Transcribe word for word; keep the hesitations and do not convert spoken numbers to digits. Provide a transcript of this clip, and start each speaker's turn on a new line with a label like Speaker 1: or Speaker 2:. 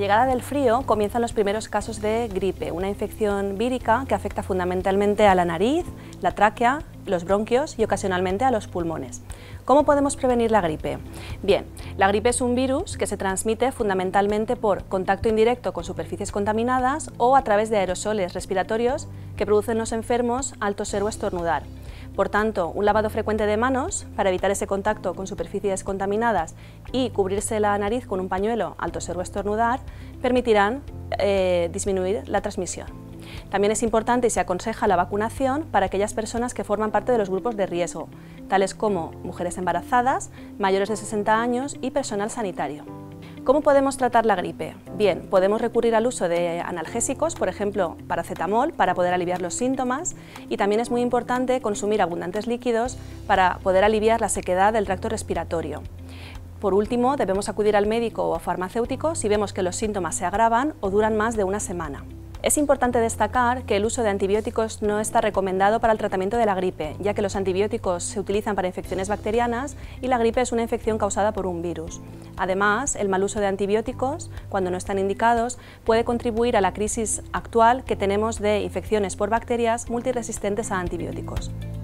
Speaker 1: llegada del frío comienzan los primeros casos de gripe, una infección vírica que afecta fundamentalmente a la nariz, la tráquea, los bronquios y ocasionalmente a los pulmones. ¿Cómo podemos prevenir la gripe? Bien, la gripe es un virus que se transmite fundamentalmente por contacto indirecto con superficies contaminadas o a través de aerosoles respiratorios que producen los enfermos al toser o estornudar. Por tanto, un lavado frecuente de manos para evitar ese contacto con superficies contaminadas y cubrirse la nariz con un pañuelo al toser o estornudar permitirán eh, disminuir la transmisión. También es importante y se aconseja la vacunación para aquellas personas que forman parte de los grupos de riesgo, tales como mujeres embarazadas, mayores de sesenta años y personal sanitario. ¿Cómo podemos tratar la gripe? Bien, podemos recurrir al uso de analgésicos, por ejemplo, paracetamol, para poder aliviar los síntomas, y también es muy importante consumir abundantes líquidos para poder aliviar la sequedad del tracto respiratorio. Por último, debemos acudir al médico o farmacéutico si vemos que los síntomas se agravan o duran más de una semana. Es importante destacar que el uso de antibióticos no está recomendado para el tratamiento de la gripe, ya que los antibióticos se utilizan para infecciones bacterianas y la gripe es una infección causada por un virus. Además, el mal uso de antibióticos, cuando no están indicados, puede contribuir a la crisis actual que tenemos de infecciones por bacterias multiresistentes a antibióticos.